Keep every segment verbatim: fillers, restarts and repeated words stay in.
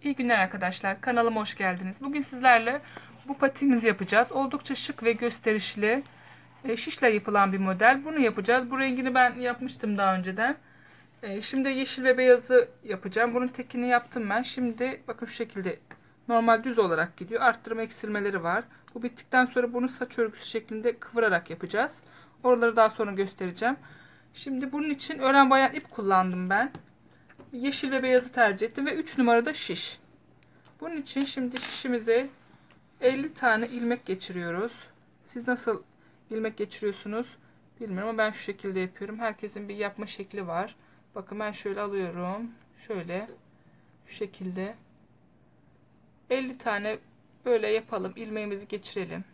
İyi günler arkadaşlar. Kanalıma hoş geldiniz. Bugün sizlerle bu patiğimizi yapacağız. Oldukça şık ve gösterişli, e, şişle yapılan bir model. Bunu yapacağız. Bu rengini ben yapmıştım daha önceden. E, Şimdi yeşil ve beyazı yapacağım. Bunun tekini yaptım ben. Şimdi bakın şu şekilde normal düz olarak gidiyor. Arttırma eksilmeleri var. Bu bittikten sonra bunu saç örgüsü şeklinde kıvırarak yapacağız. Oraları daha sonra göstereceğim. Şimdi bunun için ören bayan ip kullandım ben. Yeşil ve beyazı tercih ettim ve üç numarada şiş. Bunun için şimdi şişimize elli tane ilmek geçiriyoruz. Siz nasıl ilmek geçiriyorsunuz bilmiyorum ama ben şu şekilde yapıyorum. Herkesin bir yapma şekli var. Bakın ben şöyle alıyorum. Şöyle şu şekilde elli tane böyle yapalım. İlmeğimizi geçirelim.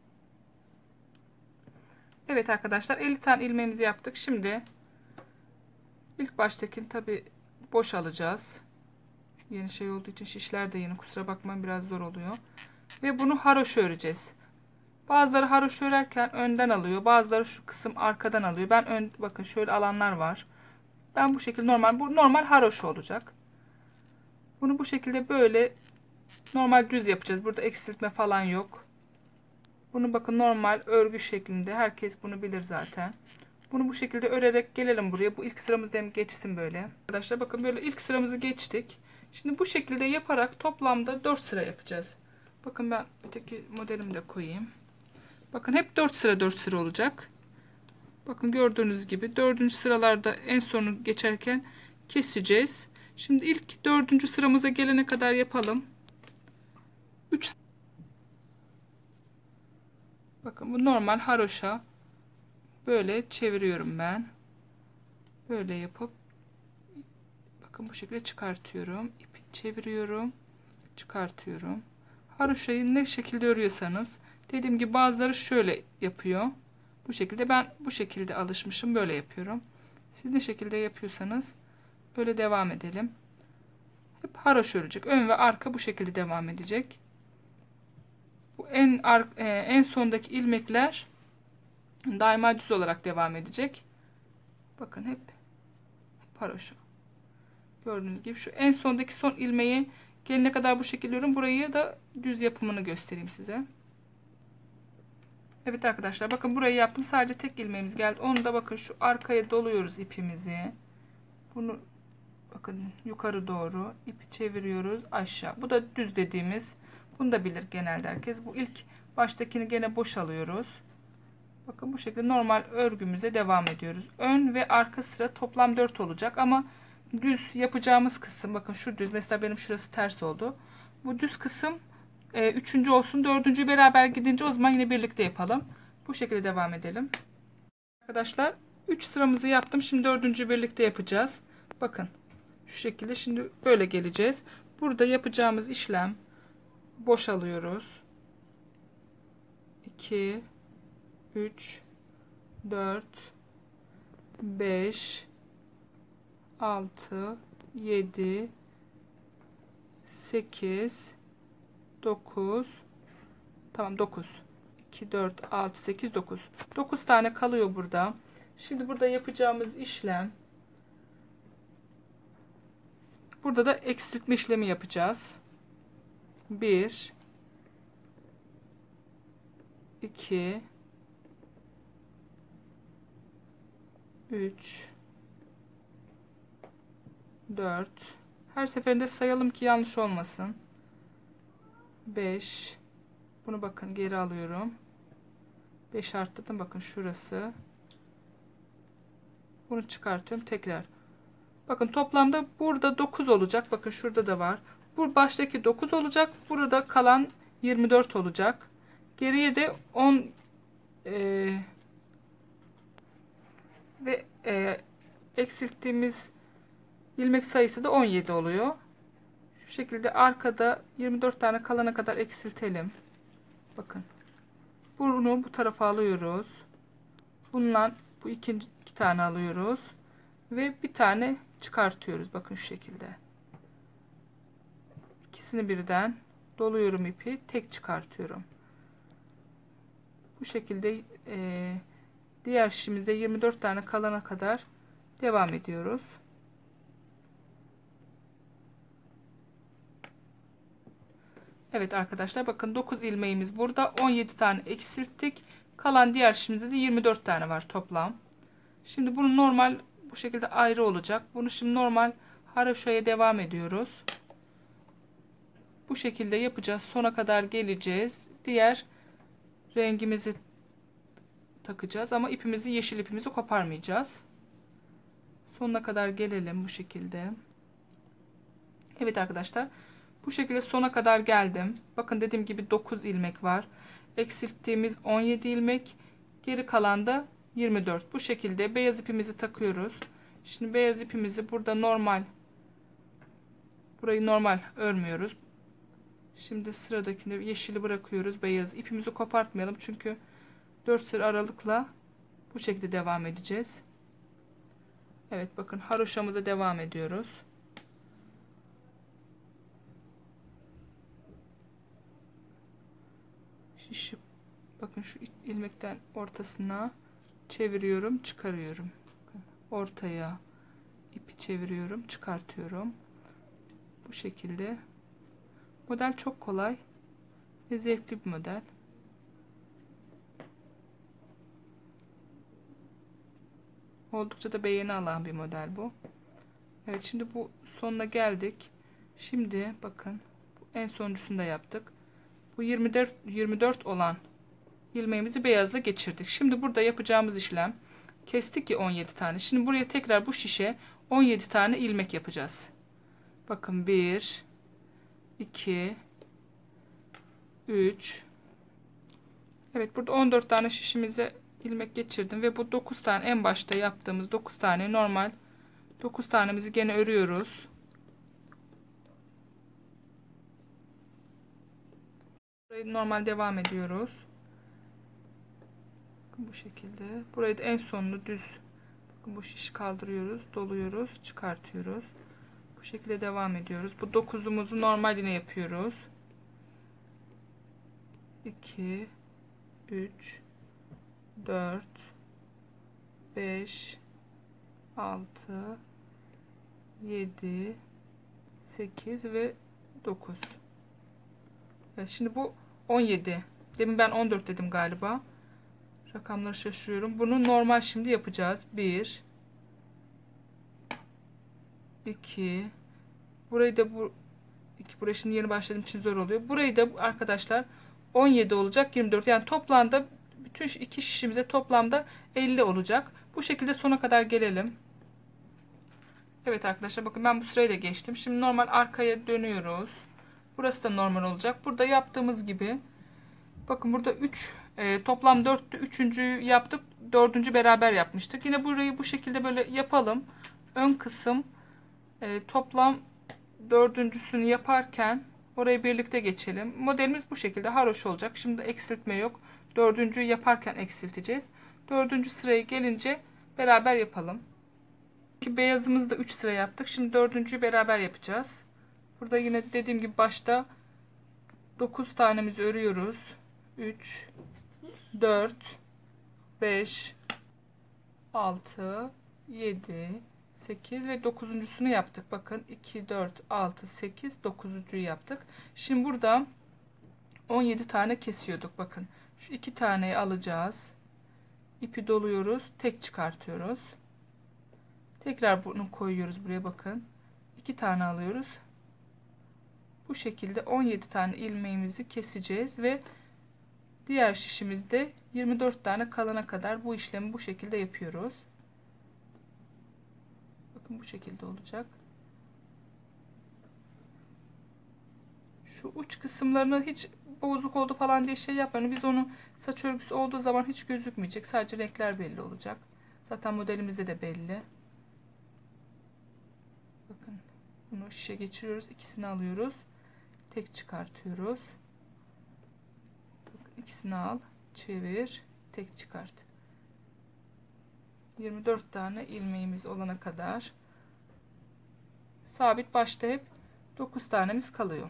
Evet arkadaşlar, elli tane ilmeğimizi yaptık. Şimdi ilk baştakini tabi boş alacağız. Yeni şey olduğu için şişler de yeni, kusura bakmayın, biraz zor oluyor. Ve bunu haroşa öreceğiz. Bazıları haroşa örerken önden alıyor. Bazıları şu kısım arkadan alıyor. Ben ön, bakın şöyle alanlar var. Ben bu şekilde normal, bu normal haroşa olacak. Bunu bu şekilde böyle normal düz yapacağız. Burada eksiltme falan yok. Bunu bakın normal örgü şeklinde. Herkes bunu bilir zaten. Bunu bu şekilde örerek gelelim buraya. Bu ilk sıramızda hem geçsin böyle. Arkadaşlar bakın böyle ilk sıramızı geçtik. Şimdi bu şekilde yaparak toplamda dört sıra yapacağız. Bakın ben öteki modelimi de koyayım. Bakın hep dört sıra dört sıra olacak. Bakın gördüğünüz gibi dördüncü sıralarda en sonu geçerken keseceğiz. Şimdi ilk dördüncü sıramıza gelene kadar yapalım. üç. Bakın bu normal haroşa. Böyle çeviriyorum ben. Böyle yapıp bakın bu şekilde çıkartıyorum. İpi çeviriyorum. Çıkartıyorum. Haroşayı ne şekilde örüyorsanız, dediğim gibi bazıları şöyle yapıyor. Bu şekilde, ben bu şekilde alışmışım, böyle yapıyorum. Siz ne şekilde yapıyorsanız öyle devam edelim. Hep haroşa örecek. Ön ve arka bu şekilde devam edecek. Bu en ar e, en sondaki ilmekler daima düz olarak devam edecek. Bakın hep, hep haroşa. Gördüğünüz gibi şu en sondaki son ilmeği gelene kadar bu şekilde örüyorum. Burayı da düz yapımını göstereyim size. Evet arkadaşlar, bakın burayı yaptım. Sadece tek ilmeğimiz geldi. Onu da bakın şu arkaya doluyoruz ipimizi. Bunu bakın yukarı doğru ipi çeviriyoruz aşağı. Bu da düz dediğimiz. Bunu da bilir genelde herkes. Bu ilk baştakini gene boş alıyoruz. Bakın bu şekilde normal örgümüze devam ediyoruz. Ön ve arka sıra toplam dört olacak ama düz yapacağımız kısım, bakın şu düz, mesela benim şurası ters oldu. Bu düz kısım e, üçüncü olsun. Dördüncü beraber gidince o zaman yine birlikte yapalım. Bu şekilde devam edelim. Arkadaşlar üç sıramızı yaptım. Şimdi dördüncü birlikte yapacağız. Bakın şu şekilde şimdi böyle geleceğiz. Burada yapacağımız işlem, boş alıyoruz. iki üç dört beş altı yedi sekiz dokuz, tamam, dokuz, iki dört altı sekiz dokuz, dokuz tane kalıyor burada. Şimdi burada yapacağımız işlem, burada da eksiltme işlemi yapacağız. bir iki üç dört, her seferinde sayalım ki yanlış olmasın. beş, bunu bakın geri alıyorum. beş arttırdım, bakın şurası. Bunu çıkartıyorum tekrar. Bakın toplamda burada dokuz olacak. Bakın şurada da var. Bu baştaki dokuz olacak. Burada kalan yirmi dört olacak. Geriye de on e, ve e, eksilttiğimiz ilmek sayısı da on yedi oluyor. Şu şekilde arkada yirmi dört tane kalana kadar eksiltelim. Bakın. Bunu bu tarafa alıyoruz. Bundan bu ikinci iki tane alıyoruz. Ve bir tane çıkartıyoruz. Bakın şu şekilde. İkisini birden doluyorum ipi. Tek çıkartıyorum. Bu şekilde e, diğer şişimizde yirmi dört tane kalana kadar devam ediyoruz. Evet arkadaşlar bakın dokuz ilmeğimiz burada. on yedi tane eksilttik. Kalan diğer şişimizde de yirmi dört tane var toplam. Şimdi bunu normal bu şekilde ayrı olacak. Bunu şimdi normal haroşaya devam ediyoruz. Bu şekilde yapacağız. Sona kadar geleceğiz. Diğer rengimizi takacağız ama ipimizi, yeşil ipimizi koparmayacağız. Sonuna kadar gelelim bu şekilde. Evet arkadaşlar, bu şekilde sona kadar geldim. Bakın dediğim gibi dokuz ilmek var. Eksilttiğimiz on yedi ilmek, geri kalan da yirmi dört. Bu şekilde beyaz ipimizi takıyoruz. Şimdi beyaz ipimizi burada normal, burayı normal örmüyoruz. Şimdi sıradakinde yeşili bırakıyoruz, beyaz ipimizi kopartmayalım çünkü dört sıra aralıkla bu şekilde devam edeceğiz. Evet bakın haroşamıza devam ediyoruz. Şişip bakın şu ilmekten ortasına çeviriyorum, çıkarıyorum. Ortaya ipi çeviriyorum, çıkartıyorum. Bu şekilde. Model çok kolay ve zevkli bir model. Oldukça da beğeni alan bir model bu. Evet şimdi bu sonuna geldik. Şimdi bakın en sonuncusunu da yaptık. Bu yirmi dört yirmi dört olan ilmeğimizi beyazla geçirdik. Şimdi burada yapacağımız işlem, kestik ki on yedi tane. Şimdi buraya tekrar bu şişe on yedi tane ilmek yapacağız. Bakın bir iki üç. Evet burada on dört tane şişimize ilmek geçirdim ve bu dokuz tane en başta yaptığımız dokuz tane normal dokuz tanemizi gene örüyoruz. Burayı normal devam ediyoruz. Bakın bu şekilde. Burayı da en sonunu düz. Bakın bu şişi kaldırıyoruz, doluyoruz, çıkartıyoruz. Bu şekilde devam ediyoruz. Bu dokuzumuzu normal yine yapıyoruz. iki üç dört beş altı yedi sekiz ve dokuz. Evet, şimdi bu on yedi. Demin ben on dört dedim galiba. Rakamları şaşırıyorum. Bunu normal şimdi yapacağız. bir iki. Burayı da bu iki, buraya şimdi yeni başladığım için zor oluyor. Burayı da arkadaşlar on yedi olacak, yirmi dört. Yani toplamda bütün iki şişimize toplamda elli olacak. Bu şekilde sona kadar gelelim. Evet arkadaşlar bakın ben bu sırayı da geçtim. Şimdi normal arkaya dönüyoruz. Burası da normal olacak. Burada yaptığımız gibi bakın burada üç e, toplam dörttü. üçüncüyü yaptık. dördüncü beraber yapmıştık. Yine burayı bu şekilde böyle yapalım. Ön kısım e, toplam dördüncüsünü yaparken orayı birlikte geçelim. Modelimiz bu şekilde haroş olacak. Şimdi eksiltme yok. Dördüncüyü yaparken eksilteceğiz. Dördüncü sıraya gelince beraber yapalım. Beyazımızı da üç sıra yaptık. Şimdi dördüncüyü beraber yapacağız. Burada yine dediğim gibi başta dokuz tanemizi örüyoruz. üç dört beş altı yedi sekiz ve dokuzuncusunu yaptık. Bakın iki dört altı sekiz dokuzuncuyu yaptık. Şimdi burada on yedi tane kesiyorduk. Bakın şu iki taneyi alacağız. İpi doluyoruz. Tek çıkartıyoruz. Tekrar bunu koyuyoruz buraya bakın. iki tane alıyoruz. Bu şekilde on yedi tane ilmeğimizi keseceğiz ve diğer şişimizde yirmi dört tane kalana kadar bu işlemi bu şekilde yapıyoruz. Bakın bu şekilde olacak. Şu uç kısımlarını hiç bozuk oldu falan diye şey yapmayın. Biz onu saç örgüsü olduğu zaman hiç gözükmeyecek. Sadece renkler belli olacak. Zaten modelimizde de belli. Bakın bunu şişe geçiriyoruz. İkisini alıyoruz. Tek çıkartıyoruz. Bakın, ikisini al. Çevir. Tek çıkart. yirmi dört tane ilmeğimiz olana kadar sabit başta hep dokuz tanemiz kalıyor.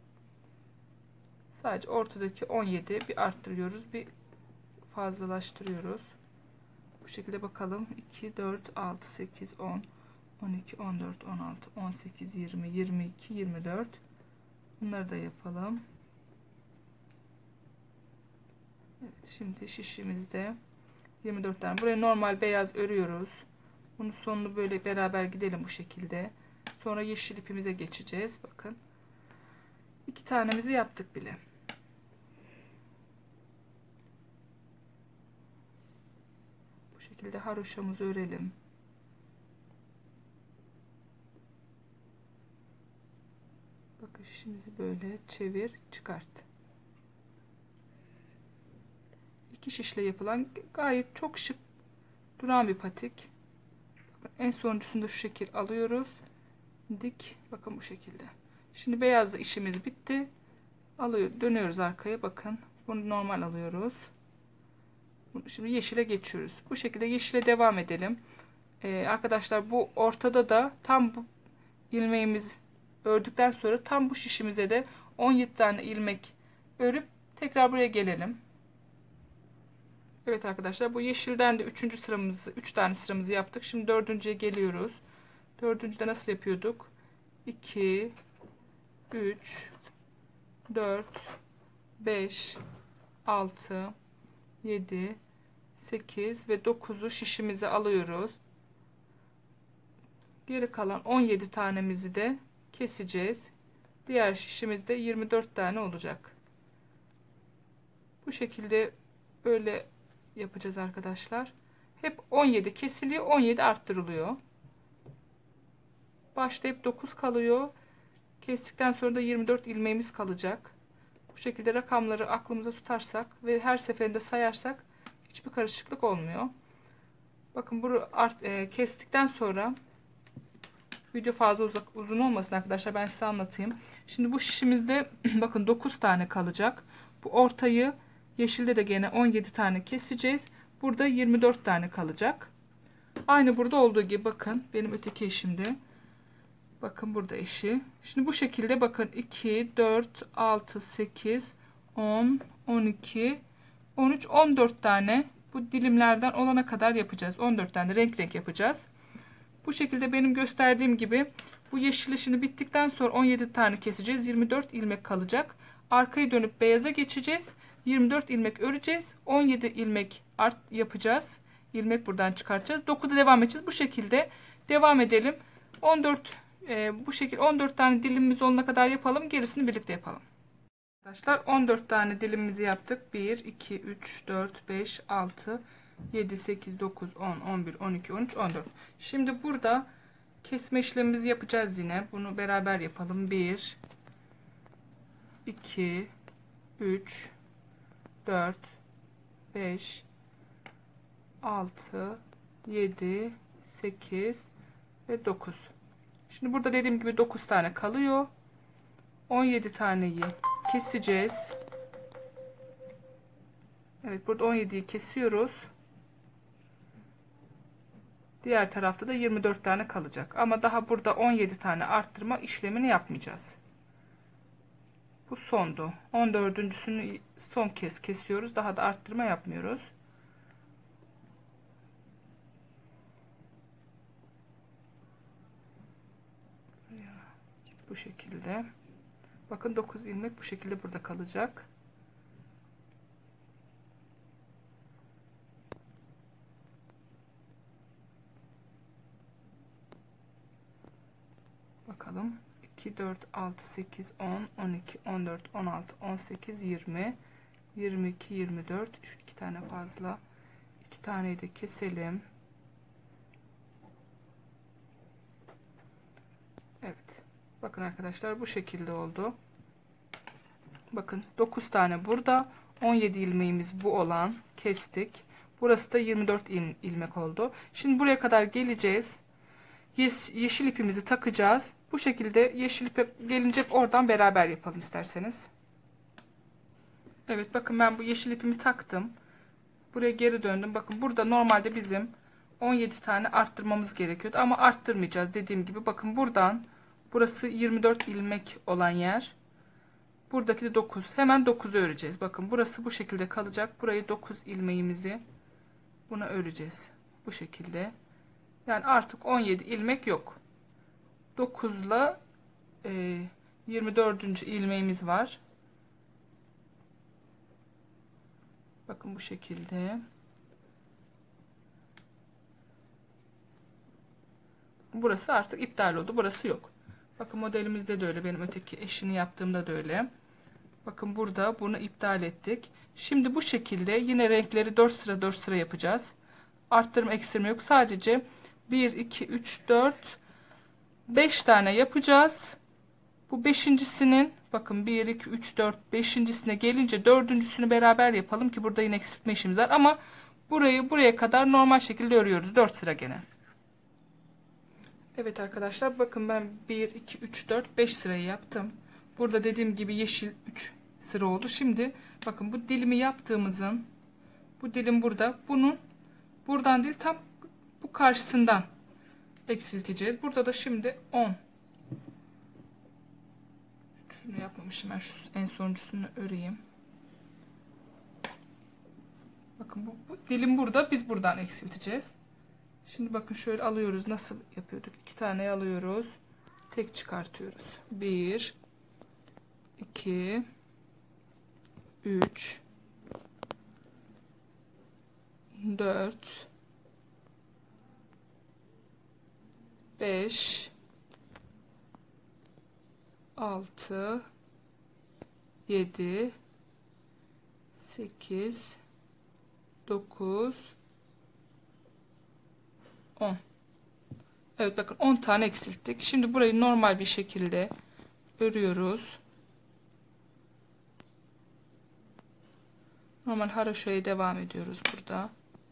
Sadece ortadaki on yedi bir arttırıyoruz, bir fazlalaştırıyoruz. Bu şekilde bakalım. iki dört altı sekiz on on iki on dört on altı on sekiz yirmi yirmi iki yirmi dört. Bunları da yapalım. Evet, şimdi şişimizde yirmi dört tane. Buraya normal beyaz örüyoruz. Bunun sonunu böyle beraber gidelim bu şekilde. Sonra yeşil ipimize geçeceğiz. Bakın. iki tanemizi yaptık bile. Bu şekilde haroşamızı örelim. Bakın şişimizi böyle çevir, çıkart. İki şişle yapılan gayet çok şık duran bir patik. Bakın en sonuncusunu da şu şekil alıyoruz. Dik. Bakın bu şekilde. Şimdi beyazla işimiz bitti. Alıyor, dönüyoruz arkaya. Bakın. Bunu normal alıyoruz. Şimdi yeşile geçiyoruz. Bu şekilde yeşile devam edelim. Ee, arkadaşlar bu ortada da tam bu ilmeğimiz ördükten sonra tam bu şişimize de on yedi tane ilmek örüp tekrar buraya gelelim. Evet arkadaşlar, bu yeşilden de üçüncü sıramızı, üç tane sıramızı yaptık. Şimdi dördüncüye geliyoruz. Dördüncüde nasıl yapıyorduk? iki, üç, dört, beş, altı, yedi, sekiz ve dokuzu şişimize alıyoruz. Geri kalan on yedi tanemizi de keseceğiz. Diğer şişimizde yirmi dört tane olacak. Bu şekilde böyle yapacağız arkadaşlar. Hep on yedi kesiliyor, on yedi arttırılıyor. Başta hep dokuz kalıyor. Kestikten sonra da yirmi dört ilmeğimiz kalacak. Bu şekilde rakamları aklımıza tutarsak ve her seferinde sayarsak hiçbir karışıklık olmuyor. Bakın bunu art, e, kestikten sonra video fazla uzak, uzun olmasın arkadaşlar, ben size anlatayım. Şimdi bu şişimizde bakın dokuz tane kalacak. Bu ortayı yeşilde de gene on yedi tane keseceğiz. Burada yirmi dört tane kalacak. Aynı burada olduğu gibi bakın benim öteki eşimde. Bakın burada eşi. Şimdi bu şekilde bakın iki, dört, altı, sekiz, on, on iki, on üç, on dört tane bu dilimlerden olana kadar yapacağız. on dört tane renk renk yapacağız. Bu şekilde benim gösterdiğim gibi bu yeşil işini bittikten sonra on yedi tane keseceğiz. yirmi dört ilmek kalacak. Arkayı dönüp beyaza geçeceğiz. yirmi dört ilmek öreceğiz. on yedi ilmek art yapacağız. İlmek buradan çıkartacağız. dokuza devam edeceğiz. Bu şekilde devam edelim. on dört e, bu şekilde on dört tane dilimimiz olana kadar yapalım. Gerisini birlikte yapalım. Arkadaşlar on dört tane dilimimizi yaptık. bir, iki, üç, dört, beş, altı, yedi, sekiz, dokuz, on, on bir, on iki, on üç, on dört. Şimdi burada kesme işlemimizi yapacağız yine. Bunu beraber yapalım. bir, iki, üç, dört, beş, altı, yedi, sekiz ve dokuz. Şimdi burada dediğim gibi dokuz tane kalıyor. on yedi taneyi keseceğiz. Evet, burada on yediyi kesiyoruz. Diğer tarafta da yirmi dört tane kalacak. Ama daha burada on yedi tane arttırma işlemini yapmayacağız. Bu sondu. on dördüncüsünü son kez kesiyoruz. Daha da arttırma yapmıyoruz. Bu şekilde. Bakın dokuz ilmek bu şekilde burada kalacak. Bakalım. iki, dört, altı, sekiz, on, on iki, on dört, on altı, on sekiz, yirmi, yirmi iki, yirmi dört. Şu iki tane fazla. iki taneyi de keselim. Evet. Bakın arkadaşlar bu şekilde oldu. Bakın dokuz tane burada. on yedi ilmeğimiz bu olan kestik. Burası da yirmi dört ilmek oldu. Şimdi buraya kadar geleceğiz. Yeşil ipimizi takacağız. Bu şekilde yeşil ipe gelince oradan beraber yapalım isterseniz. Evet, bakın ben bu yeşil ipimi taktım. Buraya geri döndüm. Bakın burada normalde bizim on yedi tane arttırmamız gerekiyordu. Ama arttırmayacağız dediğim gibi. Bakın buradan burası yirmi dört ilmek olan yer. Buradaki de dokuz. Hemen dokuzu öreceğiz. Bakın burası bu şekilde kalacak. Burayı dokuz ilmeğimizi buna öreceğiz. Bu şekilde. Yani artık on yedi ilmek yok. dokuz ile e, yirmi dördüncü ilmeğimiz var. Bakın Bakın bu şekilde. Burası artık iptal oldu. Burası yok. Bakın modelimizde de öyle. Benim öteki eşini yaptığımda da öyle. Bakın burada bunu iptal ettik. Şimdi bu şekilde yine renkleri dört sıra dört sıra yapacağız. Arttırma eksilme yok. Sadece bir, iki, üç, dört, beş tane yapacağız. Bu beşincisinin bakın bir, iki, üç, dört, beşincisine gelince dördüncüsünü beraber yapalım ki burada yine eksiltme işimiz var. Ama burayı buraya kadar normal şekilde örüyoruz. dört sıra gene. Evet arkadaşlar, bakın ben bir, iki, üç, dört, beş sırayı yaptım. Burada dediğim gibi yeşil üç sıra oldu. Şimdi bakın bu dilimi yaptığımızın, bu dilim burada. Bunun buradan değil, tam bu karşısından eksilteceğiz. Burada da şimdi on. Şunu yapmamışım. Ben şu en sonuncusunu öreyim. Bakın bu, bu dilim burada. Biz buradan eksilteceğiz. Şimdi bakın şöyle alıyoruz. Nasıl yapıyorduk? İki tane alıyoruz. Tek çıkartıyoruz. Bir, iki, üç, dört, beş, altı, yedi, sekiz, dokuz, on. Evet bakın on tane eksilttik. Şimdi burayı normal bir şekilde örüyoruz. Normal haroşaya devam ediyoruz burada.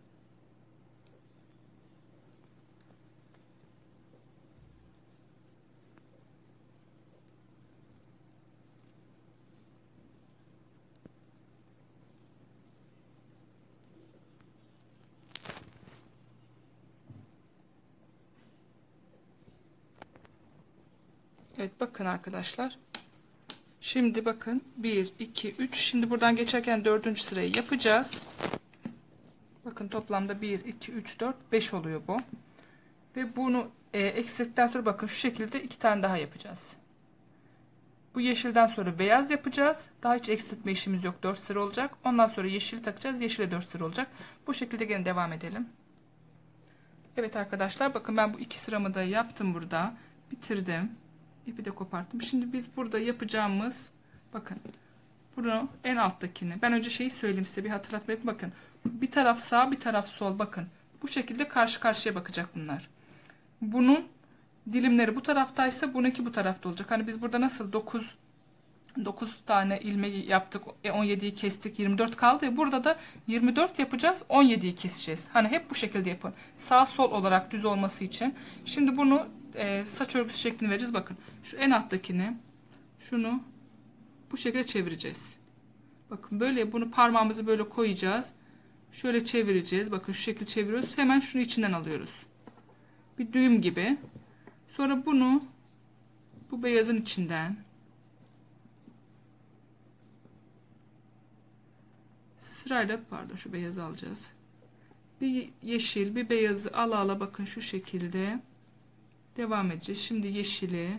Evet bakın arkadaşlar. Şimdi bakın bir, iki, üç. Şimdi buradan geçerken dördüncü sırayı yapacağız. Bakın toplamda bir, iki, üç, dört, beş oluyor bu. Ve bunu e, eksilttikten sonra bakın şu şekilde iki tane daha yapacağız. Bu yeşilden sonra beyaz yapacağız. Daha hiç eksiltme işimiz yok. dört sıra olacak. Ondan sonra yeşil takacağız. Yeşile dört sıra olacak. Bu şekilde gene devam edelim. Evet arkadaşlar, bakın ben bu iki sıramı da yaptım burada. Bitirdim. İpi de koparttım. Şimdi biz burada yapacağımız, bakın bunu en alttakini, ben önce şeyi söyleyeyim size, bir hatırlatma yapayım. Bakın bir taraf sağ, bir taraf sol, bakın bu şekilde karşı karşıya bakacak bunlar. Bunun dilimleri bu taraftaysa bununki bu tarafta olacak. Hani biz burada nasıl dokuz dokuz tane ilmeği yaptık, on yediyi kestik, yirmi dört kaldı ya, burada da yirmi dört yapacağız, on yediyi keseceğiz. Hani hep bu şekilde yapın, sağ sol olarak düz olması için. Şimdi bunu e, saç örgüsü şeklini vereceğiz. Bakın şu en alttakini, şunu bu şekilde çevireceğiz. Bakın böyle, bunu parmağımızı böyle koyacağız, şöyle çevireceğiz. Bakın şu şekilde çeviriyoruz, hemen şunu içinden alıyoruz, bir düğüm gibi. Sonra bunu bu beyazın içinden sırayla, pardon, şu beyazı alacağız. Bir yeşil, bir beyazı ala ala bakın şu şekilde devam edeceğiz. Şimdi yeşili,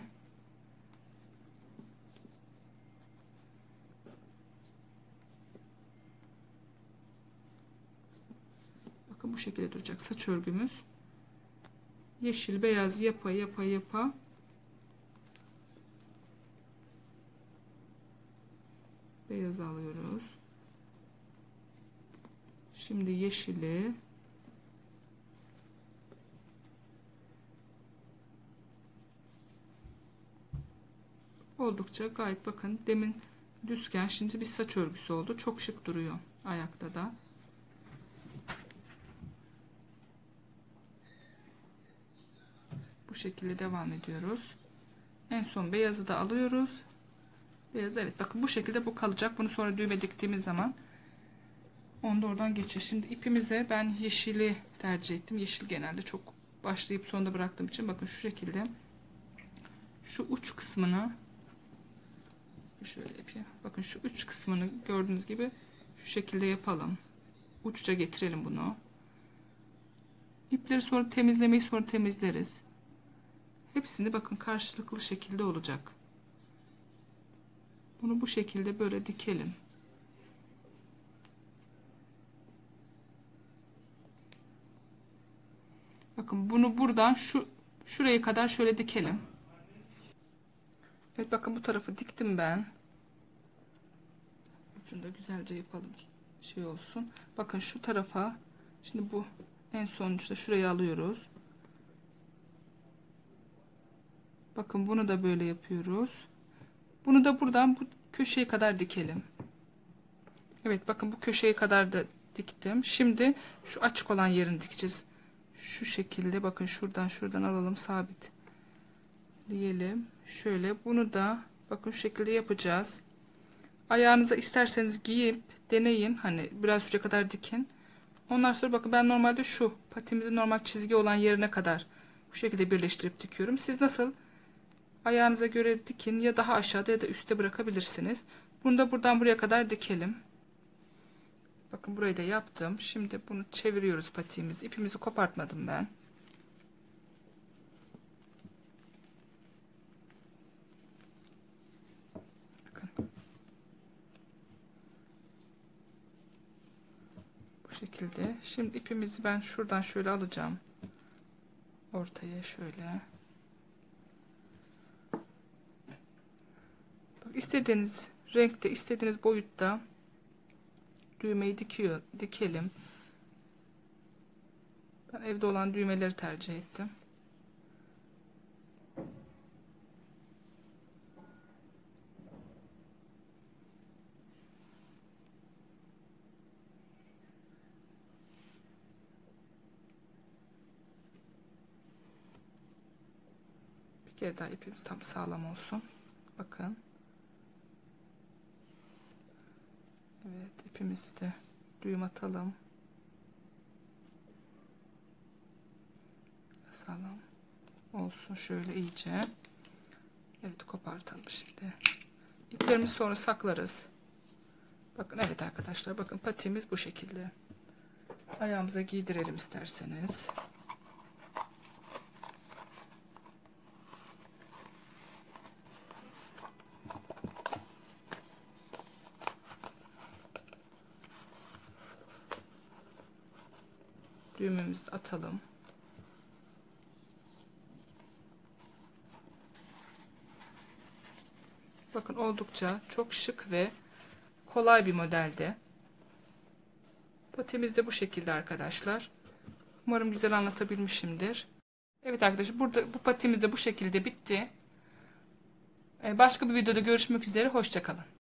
bakın bu şekilde duracak saç örgümüz. Yeşil beyaz yapa yapa yapa beyaz alıyoruz. Şimdi yeşili, oldukça gayet, bakın demin düzken, şimdi bir saç örgüsü oldu. Çok şık duruyor ayakta da. Bu şekilde devam ediyoruz. En son beyazı da alıyoruz. Beyaz, evet bakın bu şekilde bu kalacak. Bunu sonra düğme diktiğimiz zaman onu da oradan geçir. Şimdi ipimize ben yeşili tercih ettim. Yeşil genelde çok başlayıp sonunda bıraktığım için bakın şu şekilde şu uç kısmını şöyle yapayım. Bakın şu uç kısmını gördüğünüz gibi şu şekilde yapalım. Uçça getirelim bunu. İpleri sonra temizlemeyi sonra temizleriz. Hepsini bakın karşılıklı şekilde olacak. Bunu bu şekilde böyle dikelim. Bakın bunu buradan şu şuraya kadar şöyle dikelim. Evet bakın bu tarafı diktim ben. Ucunu da güzelce yapalım ki şey olsun. Bakın şu tarafa şimdi bu en sonuçta şurayı alıyoruz. Bakın bunu da böyle yapıyoruz. Bunu da buradan bu köşeye kadar dikelim. Evet bakın bu köşeye kadar da diktim. Şimdi şu açık olan yerini dikeceğiz. Şu şekilde bakın şuradan şuradan alalım sabit. Diyelim. Şöyle bunu da bakın şu şekilde yapacağız. Ayağınıza isterseniz giyip deneyin. Hani biraz şuraya kadar dikin. Ondan sonra bakın ben normalde şu patimizin normal çizgi olan yerine kadar bu şekilde birleştirip dikiyorum. Siz nasıl ayağınıza göre dikin ya daha aşağıda ya da üstte bırakabilirsiniz. Bunu da buradan buraya kadar dikelim. Bakın burayı da yaptım. Şimdi bunu çeviriyoruz patiğimizi. İpimizi kopartmadım ben. Bakın. Bu şekilde. Şimdi ipimizi ben şuradan şöyle alacağım. Ortaya şöyle. Bak istediğiniz renkte, istediğiniz boyutta düğmeyi dikiyor, dikelim. Ben evde olan düğmeleri tercih ettim. Bir kere daha ipimiz tam sağlam olsun. Bakın. Evet ipimizi de düğüm atalım. Sağlam olsun şöyle iyice. Evet kopartalım şimdi. İplerimizi sonra saklarız. Bakın evet arkadaşlar bakın patiğimiz bu şekilde. Ayağımıza giydirelim isterseniz. Düğmemizi de atalım. Bakın oldukça çok şık ve kolay bir modelde. Patimiz de bu şekilde arkadaşlar. Umarım güzel anlatabilmişimdir. Evet arkadaşlar burada bu patimiz de bu şekilde bitti. Başka bir videoda görüşmek üzere. Hoşça kalın.